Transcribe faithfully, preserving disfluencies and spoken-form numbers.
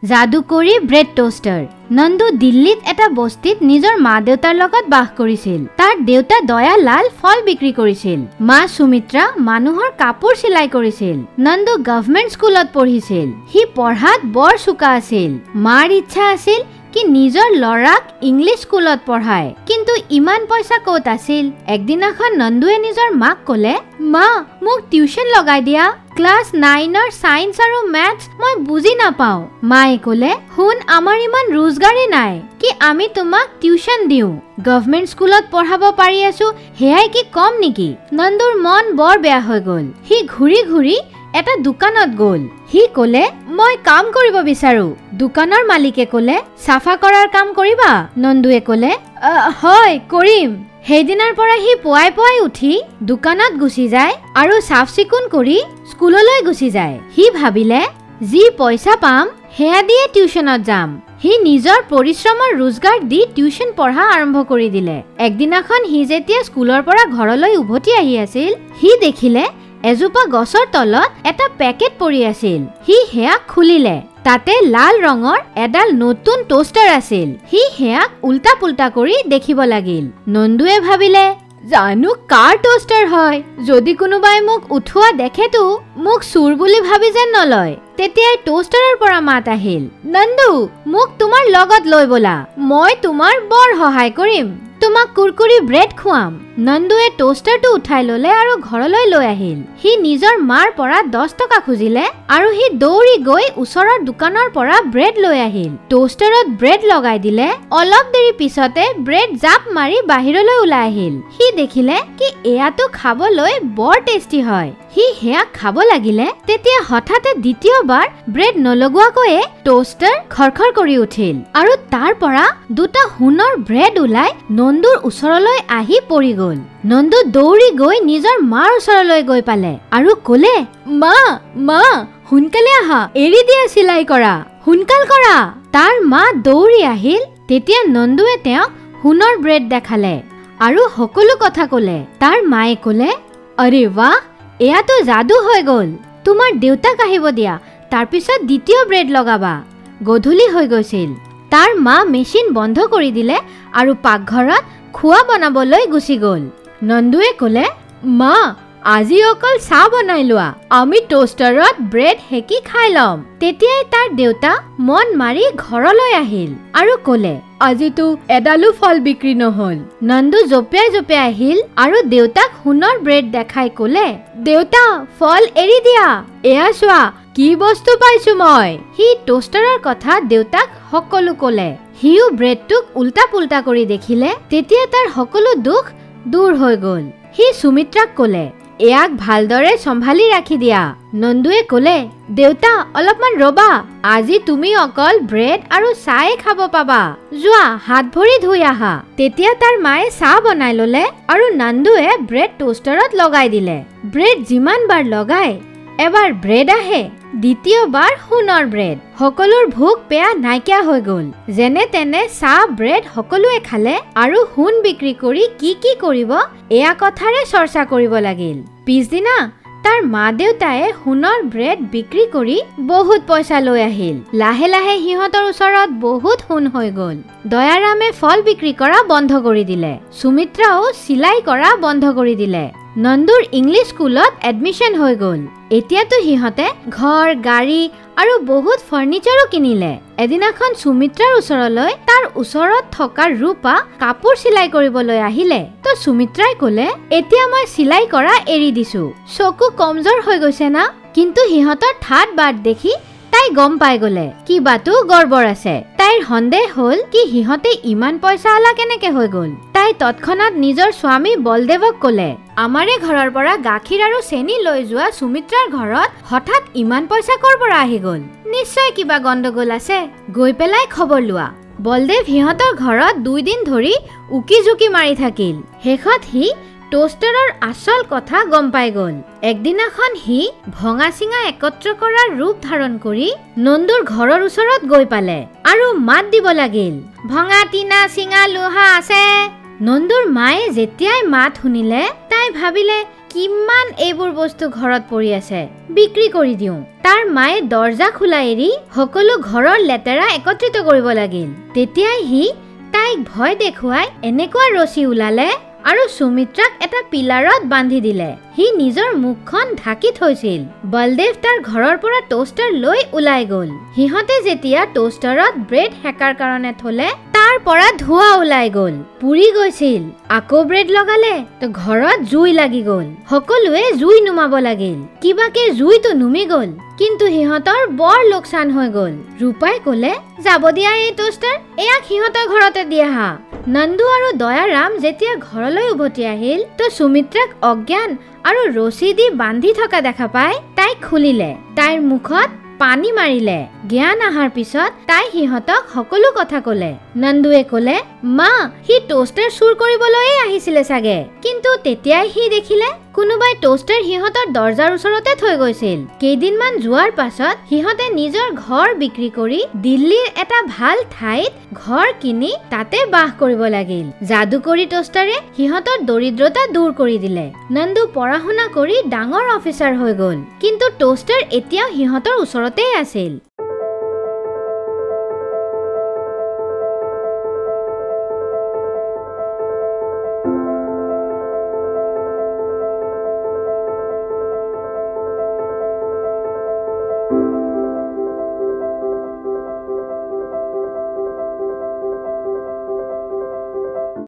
जादुकरी bread toaster. Nandu दिल्लीत एटा बस्तीत निजर मा देउतार लगत बास करिছিল। तार देउता दयालाल फल बिक्री करिছিল। मा सुमित्रा मानुहर कापुर सिलाई करिছিল। नंदू गवर्नमेंट स्कूलत पढ़िছিল। हि पढ़ात बर चुका আছিল। मार इच्छा আছিল कि निजर लराक इंग्लिश स्कूलत पढ़ाय, किंतु इमान पैसा कत आसिल। एकदिनाखन नंदुए निजर माक कले, मा मुक टिउशन लगाय दिया, क्लास नाइनर साइंस और मैथ्स मैं बुझी ना पाओ। माए कले, हुन आमार इमान रोजगारे नाय कि आमी तुमाक टिउशन दिउ। गवर्नमेंट स्कूलत पढ़ाब पारि आसु, हेयाय कि कम निकी। नंदुर मन बर बेया হৈ गल। हि घुरी घुरी এটা দোকানত গল। হি কলে, মই কাম কৰিব বিচাৰো। দোকানৰ মালিকে কলে, সাফা কৰাৰ কাম কৰিবা? নন্দুৱে কলে, হয় কৰিম। সেইদিনাৰ পৰা হি পুৱাই পুৱাই উঠি দোকানত গুচি যায় আৰু সাফ চিকুণ কৰি স্কুললৈ গুচি যায়। হি ভাবিলে, যি পইচা পাম হেয়া দিয়ে টিউশনত যাম। হি নিজৰ পৰিশ্ৰমৰ रोजगार দি টিউশন পঢ়া আৰম্ভ কৰি দিলে। একদিনাখন হি যেতিয়া স্কুলৰ পৰা ঘৰলৈ উভতি আহি আছিল, হি দেখিলে এজোপা গছৰ তলত এটা পেকেট পৰি আছিল। হি হেয়া খুলিলে। তাতে লাল ৰঙৰ এডাল নতুন টোস্টাৰ আছিল। হি হেয়া উল্টা পুল্টা কৰি দেখিব লাগিল। নন্দুৱে ভাবিলে, জানো কাৰ টোস্টাৰ হয়। যদি কোনোবাই মোক উঠোৱা দেখেতো মোক চুৰ বুলি ভাবি যেন নলয়। তেতিয়াই টোস্টাৰৰ পৰা মাত আহিল, নন্দু মোক তোমাৰ লগত লৈ বলা, মই তোমাৰ বৰ সহায় কৰিম। তোমাক কুৰকুৰি ব্ৰেড খুৱাম। নন্দুৱে টোস্টাৰটো উঠাই ললে আৰু ঘৰলৈ লৈ আহিল। হি নিজৰ মাৰ পৰা দহ টকা খুজিলে আৰু হি দৌৰি গৈ ওচৰৰ দোকানৰ পৰা ব্ৰেড লৈ আহিল। টোস্টাৰত ব্ৰেড লগাই দিলে। অলপ দেৰি পিছতে ব্ৰেড জাপ মাৰি বাহিৰলৈ ওলাই আহিল। হি দেখিলে কি এয়াটো খাবলৈ বৰ টেষ্টি হয়। হি হেয়া খাব লাগিলে। তেতিয়া হঠাতে দ্বিতীয়বাৰ ব্ৰেড নলগোৱাকৈয়ে টোস্টাৰ খৰখৰ কৰি উঠিল আৰু তাৰ পৰা দুটা সোণৰ ব্ৰেড ওলাই নন্দুৰ ওচৰলৈ আহি পৰি গল। নন্দু দৌৰি গৈ নিজৰ মাৰ ওচৰলৈ গৈ পালে আৰু কলে, মা মা সোনকালে আহা, এৰি দিয়া চিলাই কৰা, সোনকাল কৰা। তাৰ মা দৌৰি আহিল। তেতিয়া নন্দুৱে তেওঁক সোণৰ ব্ৰেড দেখালে আৰু সকলো কথা কলে। তাৰ মায়ে কলে, আৰে বাহ, এয়াতো যাদু হৈ গল। তোমাৰ দেউতাক আহিব দিয়া, তাৰ পিছত দ্বিতীয় ব্ৰেড লগাবা। গধূলি হৈ গৈছিল। তাৰ মা মেচিন বন্ধ কৰি দিলে আৰু পাকঘৰত খোৱা বনাবলৈ গুচি গল। নন্দুৱে কলে, মা আজি অকল চাহ বনাই লোৱা, আমি টোস্টাৰত ব্ৰেড হেকি খাই লম। তেতিয়াই তাৰ দেউতা মন মাৰি ঘৰলৈ আহিল আৰু কলে, আজিতো এডালো ফল বিক্ৰী নহল। নন্দু জপিয়াই জপিয়াই আহিল আৰু দেউতাক সোণৰ ব্ৰেড দেখাই কলে, দেউতা ফল এৰি দিয়া, এয়া চোৱা কি বস্তু পাইছো মই। হি টোস্টাৰৰ কথা দেউতাক সকলো কলে। হিও ব্ৰেডটোক উল্টা পুল্টা কৰি দেখিলে। তেতিয়া তাৰ সকলো দুখ দূৰ হৈ গল। হি সুমিত্ৰাক কলে, এয়াক ভালদৰে চম্ভালি ৰাখি দিয়া। নন্দুৱে কলে, দেউতা অলপমান ৰবা, আজি তুমি অকল ব্ৰেড আৰু চাহ খাব পাবা, যোৱা হাত ভৰি ধুই আহা। তেতিয়া তাৰ মায়ে চাহ বনাই ললে আৰু নন্দুৱে ব্ৰেড টোস্টাৰত লগাই দিলে। ব্ৰেড যিমান বাৰ লগাই এবাৰ ব্ৰেড আহে, দ্বিতীয়বাৰ সোণৰ ব্ৰেড। সকলোৰ ভোক পেয়া নাইকিয়া হৈ গল। যেনে তেনে চাহ ব্ৰেড সকলোৱে খালে আৰু সোণ বিক্ৰী কৰি কি কি কৰিব এয়া কথাৰে চৰ্চা কৰিব লাগিল। পিছদিনা তাৰ মা দেউতায়ে সোণৰ ব্ৰেড বিক্ৰী কৰি বহুত পইচা লৈ আহিল। লাহে লাহে সিহঁতৰ ওচৰত বহুত সোণ হৈ গল। দয়াৰামে ফল বিক্ৰী কৰা বন্ধ কৰি দিলে। সুমিত্ৰাও চিলাই কৰা বন্ধ কৰি দিলে। নন্দুৰ ইংলিছ স্কুলত এডমিশ্যন হৈ গল। এতিয়াতো সিহঁতে ঘৰ গাড়ী আৰু বহুত ফাৰ্নিচাৰো কিনিলে। এদিনাখন সুমিত্ৰাৰ ওচৰলৈ তাৰ ওচৰত থকা ৰূপা কাপোৰ চিলাই কৰিবলৈ আহিলে। তো সুমিত্ৰাই কলে, এতিয়া মই চিলাই কৰা এৰি দিছো, চকু কমজোৰ হৈ গৈছে না। কিন্তু সিহঁতৰ ঠাট বাট দেখি তাই গম পাই গলে কিবাটো গড়বড় আছে। তাইৰ সন্দেহ হল কি সিহঁতে ইমান পইচা আলা কেনেকে হৈ গল। তাই তৎক্ষণাত নিজৰ স্বামী বলদেৱক কলে, আমাৰে ঘৰৰ পৰা গাখীৰ আৰু চেনি লৈ যোৱা সুমিত্ৰাৰ ঘৰত হঠাৎ ইমান পইচা কৰ পৰা আহি গল, নিশ্চয় কিবা গণ্ডগোল আছে, গৈ পেলাই খবৰ লোৱা। বলদেৱ সিহঁতৰ ঘৰত দুই দিন ধৰি উকি জুকি মাৰি থাকিল। শেষত সি টোস্টাৰৰ আচল কথা গম পাই গল। একদিনাখন হি ভঙা চিঙা একত্ৰ কৰাৰ ৰূপ ধাৰণ কৰি নন্দুৰ ঘৰৰ ওচৰত গৈ পালে আৰু মাত দিব লাগিল, ভঙা টিনা চিঙা লোহা আছে। নন্দুৰ মায়ে যেতিয়াই মাত শুনিলে তাই ভাবিলে কিমান এইবোৰ বস্তু ঘৰত পৰি আছে, বিক্ৰী কৰি দিওঁ। তাৰ মায়ে দৰ্জা খোলা এৰি সকলো ঘৰৰ লেতেৰা একত্ৰিত কৰিব লাগিল। তেতিয়াই সি তাইক ভয় দেখুৱাই এনেকুৱা ৰছী ওলালে আৰু সুমিত্ৰাক এটা পিলাৰত বান্ধি দিলে। সি নিজৰ মুখখন ঢাকি থৈছিল। বলদেৱ তাৰ ঘৰৰ পৰা টোষ্টাৰ লৈ ওলাই গ'ল। সিহঁতে যেতিয়া টোষ্টাৰত ব্ৰেড হেকাৰ কাৰণে থলে তাৰ পৰা ধোঁৱা ওলাই গ'ল, পুৰি গৈছিল। আকৌ ব্ৰেড লগালে তো ঘৰত জুই লাগি গ'ল। সকলোৱে জুই নুমাব লাগিল। কিবাকে জুইটো নুমি গ'ল, কিন্তু সিহঁতৰ বৰ লোকচান হৈ গ'ল। ৰূপাই ক'লে, যাব দিয়া এই টোষ্টাৰ, এয়া সিহঁতৰ ঘৰতে দি আহা। নন্দু আৰু দয়াৰাম যেতিয়া ঘৰলৈ উভতি আহিল তো সুমিত্ৰাক অজ্ঞান আৰু ৰছী দি বান্ধি থকা দেখা পাই তাইক খুলিলে। তাইৰ মুখত পানী মাৰিলে। জ্ঞান আহাৰ পিছত তাই সিহঁতক সকলো কথা ক'লে। নন্দুৱে ক'লে, মা সি টোষ্টাৰ চুৰ কৰিবলৈয়ে আহিছিলে চাগে। কিন্তু তেতিয়াই সি দেখিলে কোনোবাই টোষ্টাৰ সিহঁতৰ দৰ্জাৰ ওচৰতে থৈ গৈছিল। কেইদিনমান যোৱাৰ পাছত সিহঁতে নিজৰ ঘৰ বিক্ৰী কৰি দিল্লীৰ এটা ভাল ঠাইত ঘৰ কিনি তাতে বাস কৰিব লাগিল। যাদুকৰী টোষ্টাৰে সিহঁতৰ দৰিদ্ৰতা দূৰ কৰি দিলে। নন্দু পঢ়া শুনা কৰি ডাঙৰ অফিচাৰ হৈ গ'ল, কিন্তু টোষ্টাৰ এতিয়াও সিহঁতৰ ওচৰতেই আছিল।